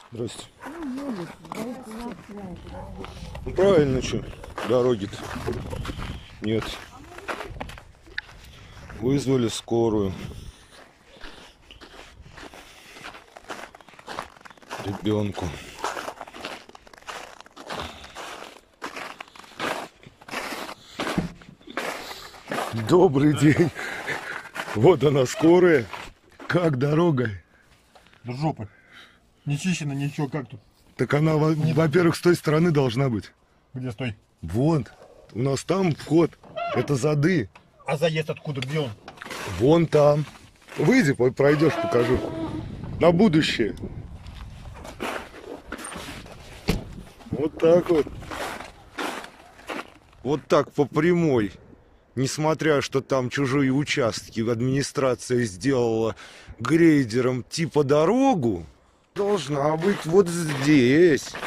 Здрасте. Ну правильно, что? Дороги-то нет. Вызвали скорую. Ребенку. Добрый день. Вот она скорая. Как дорога? До жопы. Не чищено, ничего, как тут? Так она, во-первых, с той стороны должна быть. Где стой? Вон. У нас там вход. Это зады. А заезд откуда? Где он? Вон там. Выйди, пройдешь, покажу. На будущее. Вот так вот. Вот так по прямой. Несмотря, что там чужие участки администрация сделала грейдером типа дорогу, должна быть вот здесь.